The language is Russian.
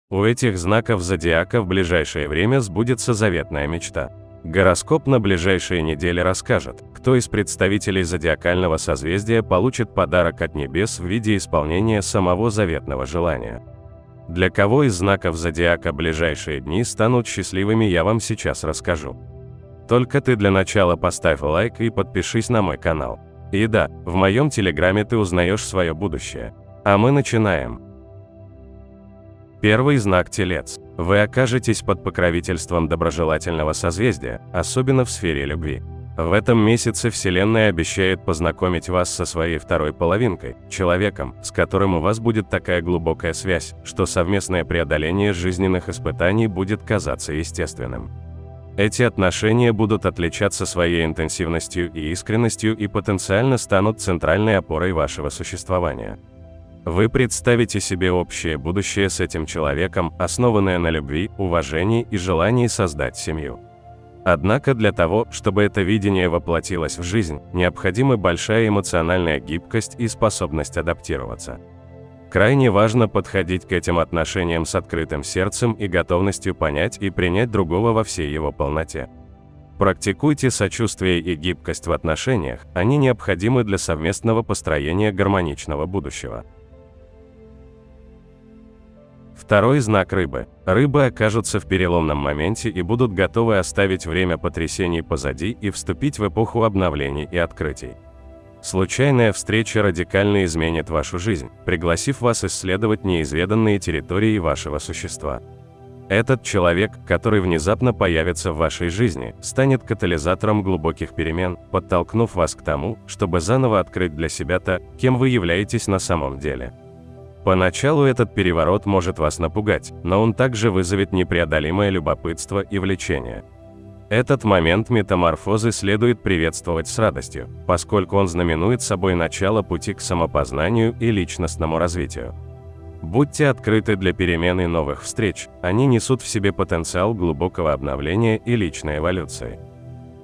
У этих знаков зодиака в ближайшее время сбудется заветная мечта. Гороскоп на ближайшие недели расскажет, кто из представителей зодиакального созвездия получит подарок от небес в виде исполнения самого заветного желания. Для кого из знаков зодиака ближайшие дни станут счастливыми, я вам сейчас расскажу. Только ты для начала поставь лайк и подпишись на мой канал. И да, в моем телеграме ты узнаешь свое будущее. А мы начинаем. Первый знак Телец. Вы окажетесь под покровительством доброжелательного созвездия, особенно в сфере любви. В этом месяце Вселенная обещает познакомить вас со своей второй половинкой, человеком, с которым у вас будет такая глубокая связь, что совместное преодоление жизненных испытаний будет казаться естественным. Эти отношения будут отличаться своей интенсивностью и искренностью и потенциально станут центральной опорой вашего существования. Вы представите себе общее будущее с этим человеком, основанное на любви, уважении и желании создать семью. Однако для того, чтобы это видение воплотилось в жизнь, необходима большая эмоциональная гибкость и способность адаптироваться. Крайне важно подходить к этим отношениям с открытым сердцем и готовностью понять и принять другого во всей его полноте. Практикуйте сочувствие и гибкость в отношениях, они необходимы для совместного построения гармоничного будущего. Второй знак Рыбы. Рыбы окажутся в переломном моменте и будут готовы оставить время потрясений позади и вступить в эпоху обновлений и открытий. Случайная встреча радикально изменит вашу жизнь, пригласив вас исследовать неизведанные территории вашего существа. Этот человек, который внезапно появится в вашей жизни, станет катализатором глубоких перемен, подтолкнув вас к тому, чтобы заново открыть для себя то, кем вы являетесь на самом деле. Поначалу этот переворот может вас напугать, но он также вызовет непреодолимое любопытство и влечение. Этот момент метаморфозы следует приветствовать с радостью, поскольку он знаменует собой начало пути к самопознанию и личностному развитию. Будьте открыты для перемен и новых встреч, они несут в себе потенциал глубокого обновления и личной эволюции.